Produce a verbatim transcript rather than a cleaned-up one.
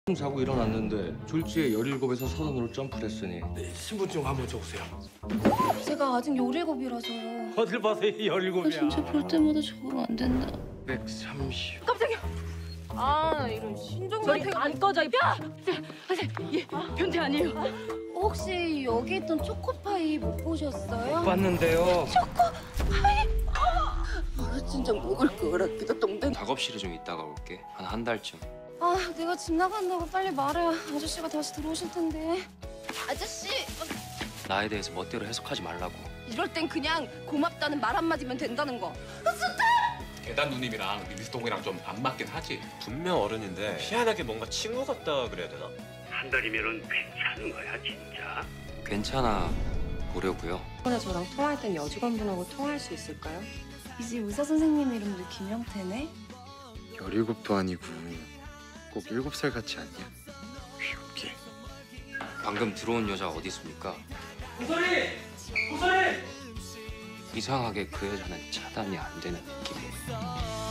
사고 일어났는데 졸지에 열일곱에서 서른으로 점프를 했으니 네, 신분증 한번 줘보세요. 제가 아직 열일곱이라서요. 어딜 봐서 열일곱이야. 진짜 볼 때마다 적응 안 된다. 백삼십. 아 이런 신종소리 안 꺼져. 야! 선생님, 예, 변태 아니에요. 혹시 여기 있던 초코파이 못 보셨어요? 봤는데요. 아 진짜 먹을 거라 기도 똥댕. 작업실에 좀 있다가 올게. 한 한 달쯤. 아 내가 집 나간다고 빨리 말해. 아저씨가 다시 들어오실 텐데. 아저씨 나에 대해서 멋대로 해석하지 말라고. 이럴 땐 그냥 고맙다는 말 한마디면 된다는 거. 계단 누님이랑 미스 동이랑 좀 안 맞긴 하지. 분명 어른인데 희한하게 뭔가 친구 같다 그래야 되나? 한 달이면은 괜찮은 거야 진짜? 괜찮아 보려고요. 이번에 저랑 통화할 땐 여직원분하고 통화할 수 있을까요? 이 집 의사 선생님 이름도 김영태네. 열일곱도 아니고 꼭 일곱 살 같지 않냐? 귀엽게. 방금 들어온 여자 어디 있습니까? 고소리! 고소리! 이상하게 그 여자는 차단이 안 되는 느낌이에요.